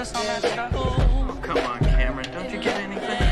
us on that stuff? Oh, come on, Cameron. Don't you get anything?